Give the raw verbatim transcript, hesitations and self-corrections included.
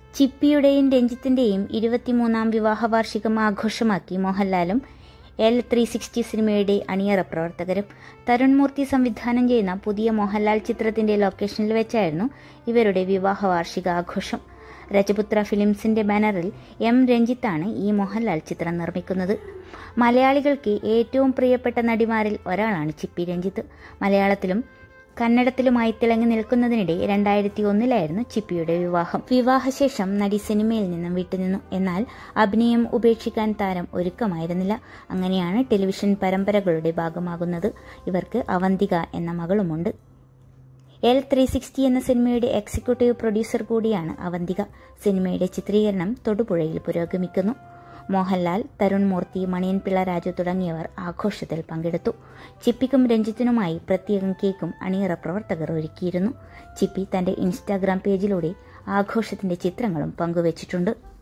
ചിപ്പിയുടെയും രഞ്ജിത്തിന്റെയും ഇരുപത്തിമൂന്നാം വിവാഹ വാർഷികം ആഘോഷമാക്കി മോഹൻലാലും എൽ ത്രീ സിക്സ്റ്റി സിനിമയുടെ അണിയറ പ്രവർത്തകരും. തരുൺ മൂർത്തി സംവിധാനം ചെയ്യുന്ന പുതിയ മോഹൻലാൽ ചിത്രത്തിന്റെ ലൊക്കേഷനിൽ വെച്ചായിരുന്നു ഇവരുടെ വിവാഹ വാർഷിക ആഘോഷം. രജപുത്ര ഫിലിംസിന്റെ ബാനറിൽ എം രഞ്ജിത്താണ് ഈ മോഹൻലാൽ ചിത്രം നിർമ്മിക്കുന്നത്. മലയാളികൾക്ക് ഏറ്റവും പ്രിയപ്പെട്ട നടിമാരിൽ ഒരാളാണ് ചിപ്പി രഞ്ജിത്ത്. മലയാളത്തിലും കന്നഡത്തിലുമായി തിളങ്ങി നിൽക്കുന്നതിനിടെ രണ്ടായിരത്തി ഒന്നിലായിരുന്നു ചിപ്പിയുടെ വിവാഹം. വിവാഹശേഷം നടി സിനിമയിൽ നിന്നും വിട്ടുനിന്നു. എന്നാൽ അഭിനയം ഉപേക്ഷിക്കാൻ താരം ഒരുക്കമായിരുന്നില്ല. അങ്ങനെയാണ് ടെലിവിഷൻ പരമ്പരകളുടെ ഭാഗമാകുന്നത്. ഇവർക്ക് അവന്തിക എന്ന മകളുമുണ്ട്. എൽ ത്രീ സിക്സ്റ്റി എന്ന സിനിമയുടെ എക്സിക്യൂട്ടീവ് പ്രൊഡ്യൂസർ കൂടിയാണ് അവന്തിക. സിനിമയുടെ ചിത്രീകരണം തൊടുപുഴയിൽ പുരോഗമിക്കുന്നു. മോഹൻലാൽ, തരുൺ മൂർത്തി, മണിയൻ പിള്ള രാജു തുടങ്ങിയവർ ആഘോഷത്തിൽ പങ്കെടുത്തു. ചിപ്പിക്കും രഞ്ജിത്തിനുമായി പ്രത്യേകം കേക്കും അണിയറ പ്രവർത്തകർ ഒരുക്കിയിരുന്നു. ചിപ്പി തന്റെ ഇൻസ്റ്റാഗ്രാം പേജിലൂടെ ആഘോഷത്തിന്റെ ചിത്രങ്ങളും പങ്കുവച്ചിട്ടുണ്ട്.